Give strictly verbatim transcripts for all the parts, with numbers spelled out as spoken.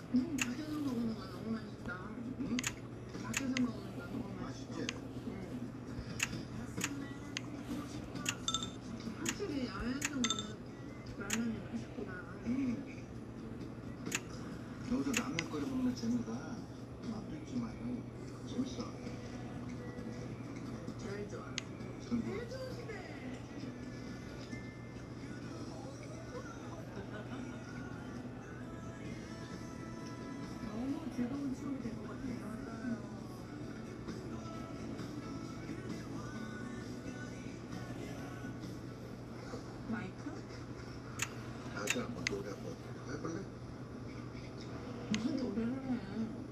음, 밖에서 먹는 거 너무 맛있다. 응? 밖에서 먹는 거 너무 맛있어. 맛있지? 음. 확실히 야외에서 먹는 라면이 맛있구나. 응. 여기서 라면 끓여 먹는 재미가 맛도 있지만 재밌어. 제일 좋아. 그리고 제일 좋으시네. 너무 즐거운 추억이 될 것 같아요. 마이크? 다시 한번 노래 한번 해볼래? 무슨 노래를 해?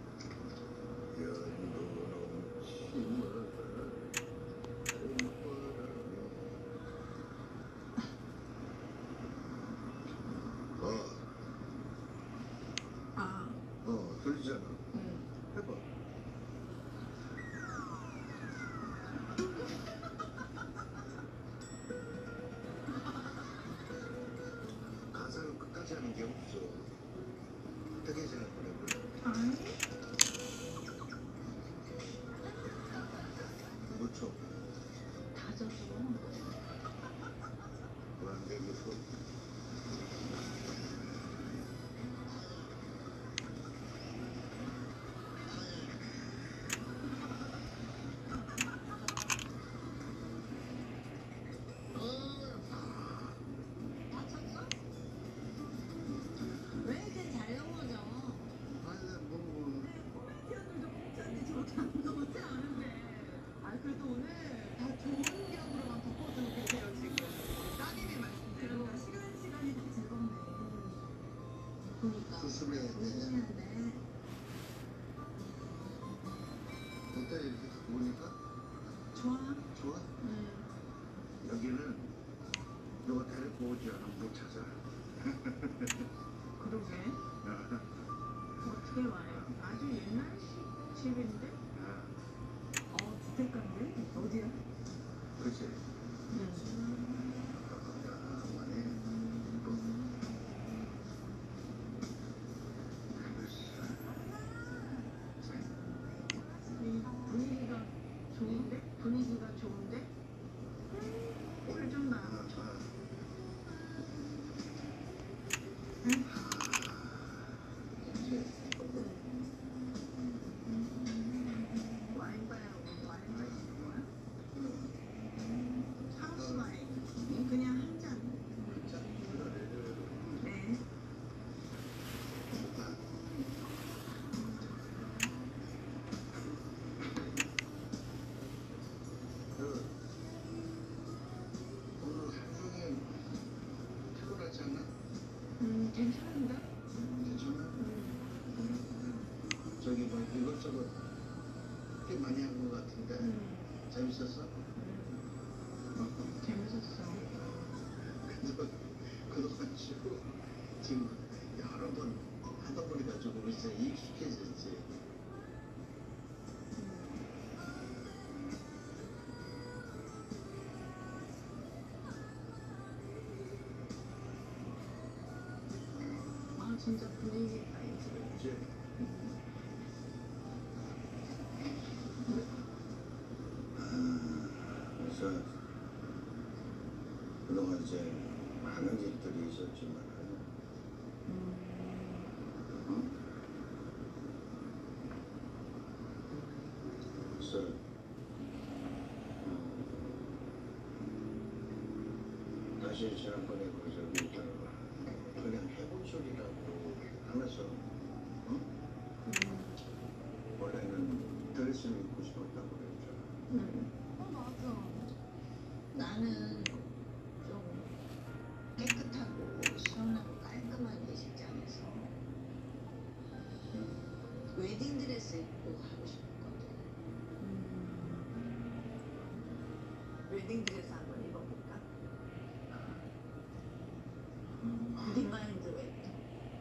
연도 넘치는 어, 아, 어, 들리잖아. 응. 해봐. 가사를 끝까지 하는 게 없어. 어떻게 생각을 해볼래? 아니? 그렇죠. 다 젖어. 완벽해서 다쳤어? 왜 이렇게 잘 넘어져? 아니 뭐 코미디언들도 공짜인데 저렇게 안 넘어지 않은데. 아, 그래도 오늘 다 좋은 기억으로만 덮어주고 계세요, 지금. 따님이 말씀대로. 그러니까 시간, 시간이 더 즐겁네. 그러니까. 조심해야 돼. 조심해야 돼. 어때 이렇게 갖고 보니까 좋아. 좋아? 응. 여기는 너가 데리고 오지 않으면 못 찾아. 그러게. 어떻게 와요? 아주 옛날식 집인데? 어, 주택가인데? 어디야? 그치? 응. 깜깜하네. 이 분위기가 좋은데? 분위기가 좋은데? 꿀좀 나. 응? 와인 바야로 와인 마시는 거야? 하우스 와인. 그냥 한 잔. 네. 오늘 하루 종일 피곤하지 않나? 음, 괜찮은데? 괜찮아? 음. 저기 뭐 이것저것 꽤 많이 한 것 같은데 음. 재밌었어? 음. 재밌었어. 그동안 그동안 쉬고 지금 여러 번 하다 보니까 조금 이제 익숙해졌지. 아, 진짜 분위기 있다, 이 집에. 그치? 그래서 그동안 이제 많은 일들이 있었지만 음. 응? 그래서 음, 다시 지난번에 그 저기 있잖아 그냥 해본 소리라고 하면서 응? 음. 원래는 드레스를 입고 싶었다고 그랬잖아. 음. 어, 맞아. 나는 좀 깨끗하고 시원하고 깔끔한 예식장에서 웨딩드레스 입고 하고 싶거든. 음. 웨딩드레스 한번 입어볼까? 리마인드로 했다.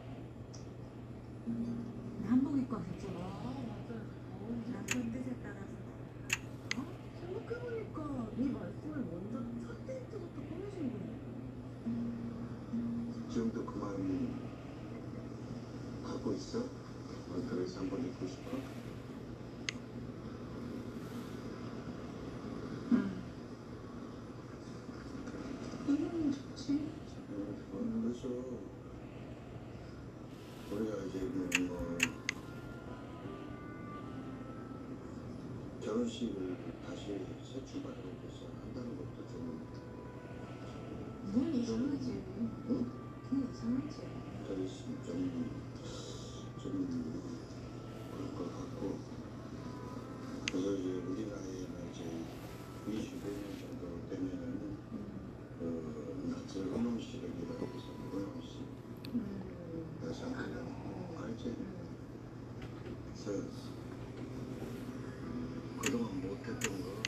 한복 입고 왔었죠. 아, 맞아. 남편 뜻에 따라서. 어? 생각해보니까 네 말씀을 먼저 첫 데이트부터 꾸미신 분이야. 지금도 그 마음이 갖고 있어? 어, 그래서 한번 입고 싶어? 음. 음, 좋지. 어, 그래서 우리가 이제 뭐 결혼식을 다시 새 출발해서 한다는 것도 좀 넌 이상하지. 응? 넌 이상하지. 저희 좀, 좀 그런 것 같고 그래서 이제 우리 나이에는 이제 이십오 년 정도 되면은 그 낮에 은혼식이라고 해서 은혼식 음. 여성들은 알지? 그래서 그동안 못했던 거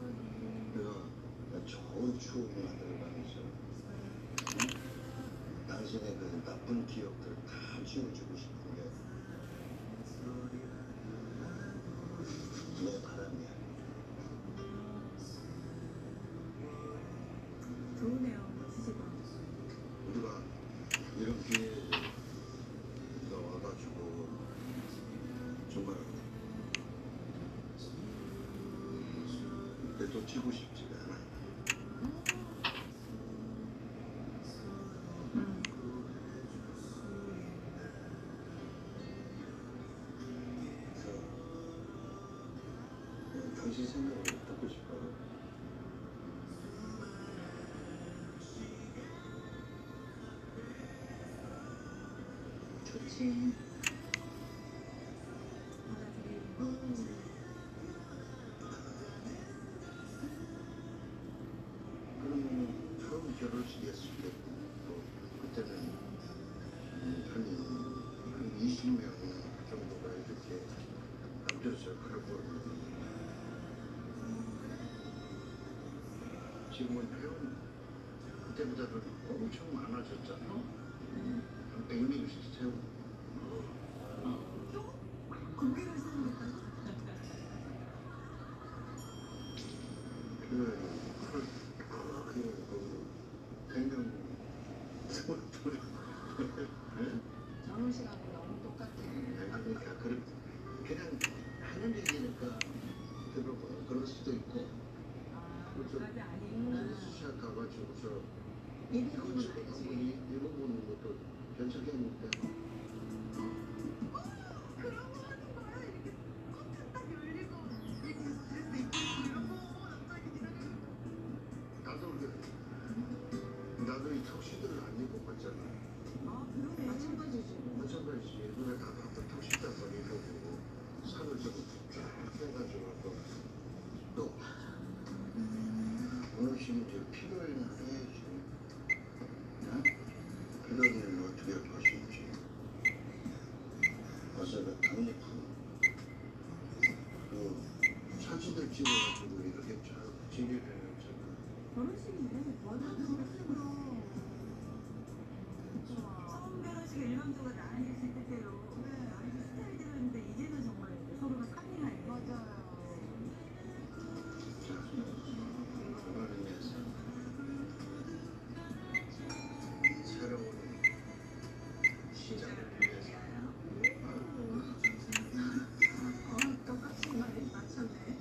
내가 좋은 추억을 만들어가면서 당신의 그 나쁜 기억들 다 지워주고 싶은 게 내 바람이야. 좋으네요. 지지가. 우리가 이런 기회에 와가지고 정말 내도 치고 싶지가 않아. 음. 그래서 어, 당신 생각을 듣고 싶어. 좋지. 받아들이고. 그러면 처음 결혼식 했을 때 또 그때는 음, 한, 한 이십 명 정도가 이렇게 앉아서 그러고 지금은 회원 그때보다는 엄청 많아졌잖아. 한 백 명씩 세우고 고기를 사는겠다고? 그, 그, 그, 그, 백 명 세우고 결혼 시간이 너무 똑같아. 그러니까 그런 그냥 하는 얘기니까 들어봐. 그럴 수도 있고 아, 그렇죠. 그까지 아니고. 수시아 가가지고서 이 이거 부분은 지금 한번 알지. 이- 읽어보는 것도 괜찮겠는데 그런 거 하는 거야. 이렇게 커튼 딱 열리고 이렇게 드레스 입고 이러고 남자애기 기다리고. 나도 그래. 나도 이 턱시도를 안 입고 봤잖아. 아, 그러네. 마찬가지지. 마찬가지지. 눈에 다 나도 턱시도 한번 입어보고 살을 좀쫙 해가지고 또, 또 오늘씩 이제 필요에는 해야지. 응? 필요는 어떻게 할 것인지. 어서 그 당리품 그 사진들 찍어가지고 이렇게 쫙 진열을 해놨잖아. 결혼식이네. 완전 결혼식으로. 처음 결혼식에 일방적으로 나란히 있을 때대로. 네. 아주 스타일대로였는데 이제는 정말 서로가 상의하는. 맞아요. 자, 그거를 위해서 새로운 시작을 위해서 어, 똑같이 말이 맞췄네.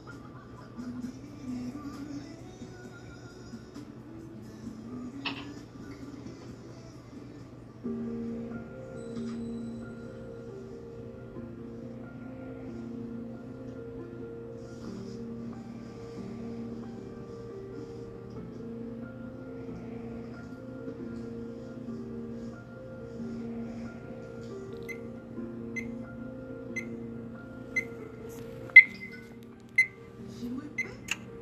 짐을 빼?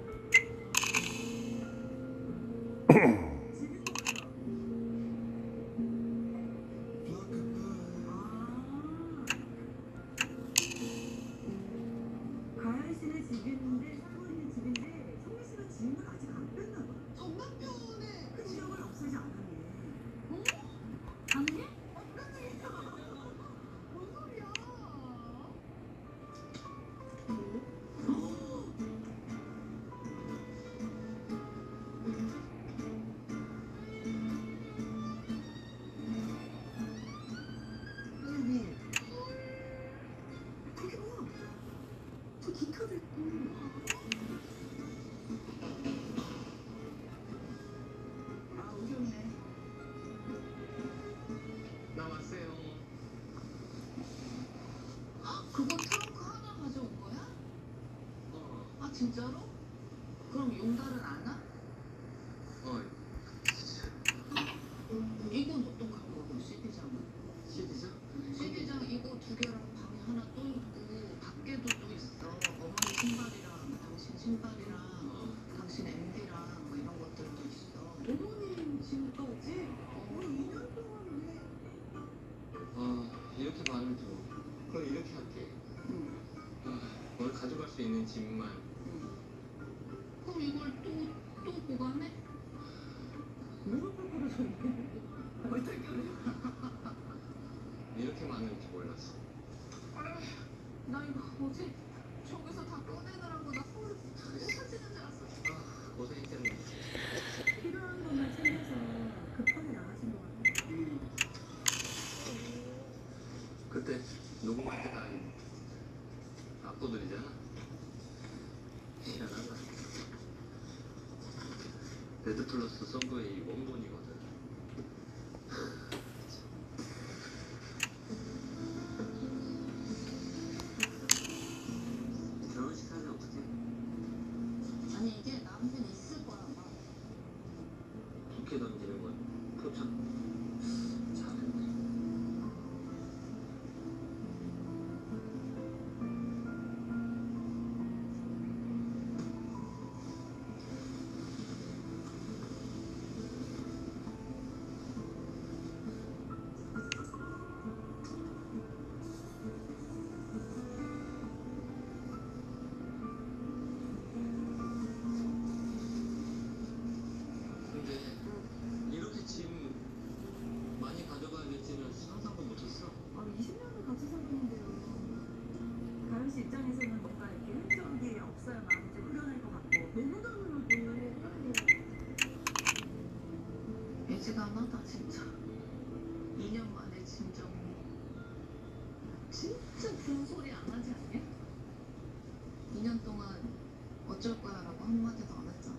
지는 거예요. 아. 가연 씨는 집인데 살고 있는 집인데 성민 씨가 짐을 아직 안 뺐나 봐. 전 남편의 그 기억을 없애지 않았네. 어? 당연히? 뭔 소리야? 아니, 아, 오셨네. 나왔어요. 그거 트렁크 하나 가져온 거야? 어, 아, 진짜로? 그럼 용달은 안 와? 어, 이건 어떤 갖고 가고 씨디장은? 시디죠? 씨디장 이거 두 개랑 방에 하나 또 있고 밖에도 또 있어. 어머니 신발이랑 당신 신발이랑 어, 당신 엠디랑 뭐 이런 것들도 있어. 어머님 지금까지 어, 이 년 동안 왜 어, 이렇게 많으면 좀, 그럼 이렇게 할게. 응, 아, 오늘 가져갈 수 있는 짐만. 응. 그럼 이걸 또, 또 보관해? 무릎 꿇고 서 있는 어떻게 이렇게 많을 줄 몰랐어. 나 이거 뭐지? 저기서 다 꺼내느라고 나 서울 사지는 줄 알았어. 아, 고생했겠네. 필요한 것만 챙겨서 급하게 나가신 것 같아요. 응. 그때 녹음할 때가 압도들이잖아. 희한하다. 레드 플러스 서브웨이 원본이거든. 결혼식 하면 어떡해? 아니 이게 남편 있을 거야 아마. 부케 던지는 건 포착 잘했네. 근데 이렇게 짐 많이 가져가야될지는 상상도 못했어. 아, 이십 년을 같이 살았는데요. 가연 씨 입장에서는 뭔가 이렇게 흔적이 없어야 마음이 좀 후련할 것 같고 메모장으로도 애지간하다 진짜. 이 년 만에 진짜 진짜 그런 소리 안 하지 않냐? 이 년 동안 어쩔 거야라고 한마디도 안 했잖아.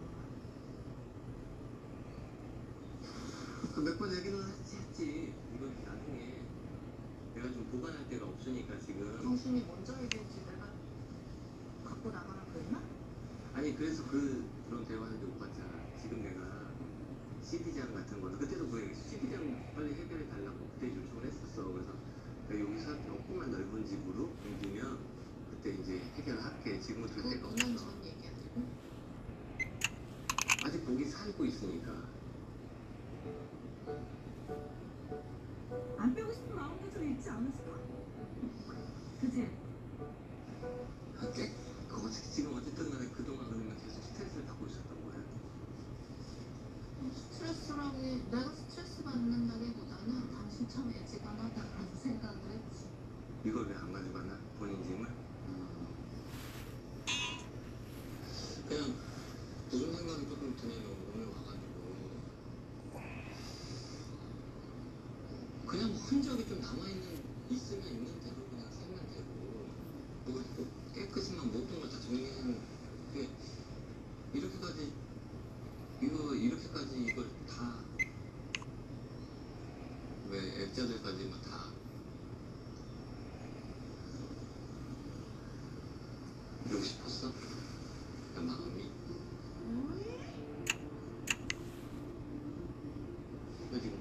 몇 번 얘기는 했지, 했지. 이건 나중에 내가 좀 보관할 데가 없으니까 지금. 당신이 먼저 얘기했지 내가 갖고 나가라 그랬나? 아니 그래서 그 그런 대화는 못 봤잖아. 지금 내가 씨디장 같은 거는 그때도 그 씨디장 빨리 해결해 달라고 그때 요청을 했었어. 그래서 내가 여기서 조금만 넓은 집으로 옮기면 그때 이제 해결을 할게. 지금은 될 그거 데가 이 년 없어. 전 얘기 아니고? 아직 거기 살고 있으니까. 안 빼고 싶은 마음도 좀 있지 않았을까? 그치? 어째? 그거 지금 어쨌든 간에 그동안 그러면 계속 스트레스를 받고 있었던 거야. 스트레스라기 내가 스트레스 받는다기보다는 당신 참 애지간하다라는 생각을 했지. 이걸 왜 안 가져가나? 본인 짐을? 그냥 무슨 생각이 조금 드네요. 오늘 와가지고 그냥 뭐 흔적이 좀 남아있는 있으면 있는 대로 그냥 살면 되고 뭐 깨끗이만 모든 걸 다 정리하는 게 이렇게까지 이거 이렇게까지 이걸 다 왜 액자들까지 막 다 이러고 싶었어? 그 마음이 왜 지금